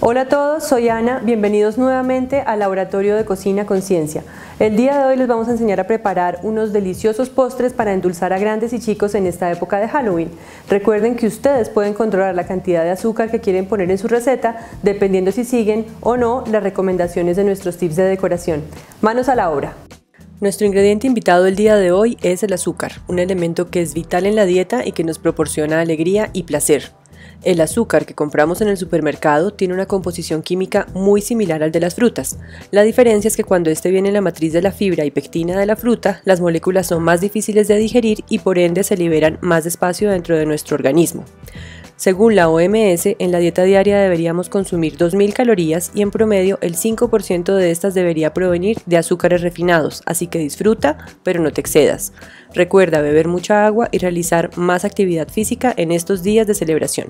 Hola a todos, soy Ana, bienvenidos nuevamente al Laboratorio de Cocina Conciencia. El día de hoy les vamos a enseñar a preparar unos deliciosos postres para endulzar a grandes y chicos en esta época de Halloween. Recuerden que ustedes pueden controlar la cantidad de azúcar que quieren poner en su receta dependiendo si siguen o no las recomendaciones de nuestros tips de decoración. Manos a la obra. Nuestro ingrediente invitado el día de hoy es el azúcar, un elemento que es vital en la dieta y que nos proporciona alegría y placer. El azúcar que compramos en el supermercado tiene una composición química muy similar al de las frutas. La diferencia es que cuando este viene en la matriz de la fibra y pectina de la fruta, las moléculas son más difíciles de digerir y por ende se liberan más despacio dentro de nuestro organismo. Según la OMS, en la dieta diaria deberíamos consumir 2000 calorías y en promedio el 5% de estas debería provenir de azúcares refinados, así que disfruta, pero no te excedas. Recuerda beber mucha agua y realizar más actividad física en estos días de celebración.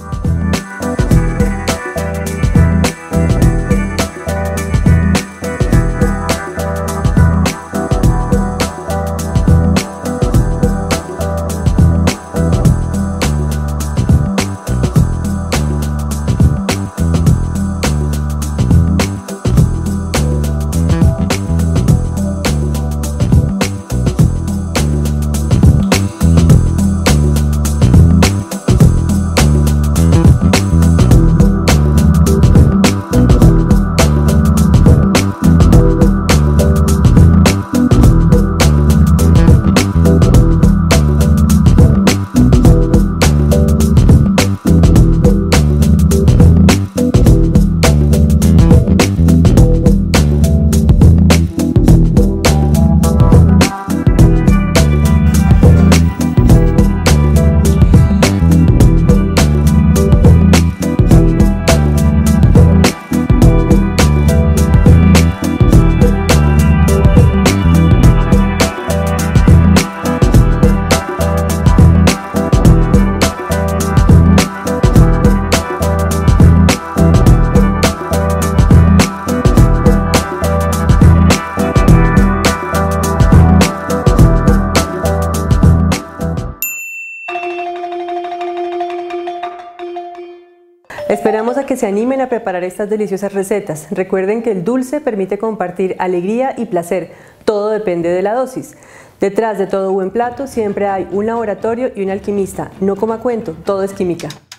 Esperamos a que se animen a preparar estas deliciosas recetas. Recuerden que el dulce permite compartir alegría y placer. Todo depende de la dosis. Detrás de todo buen plato siempre hay un laboratorio y un alquimista. No coma cuento, todo es química.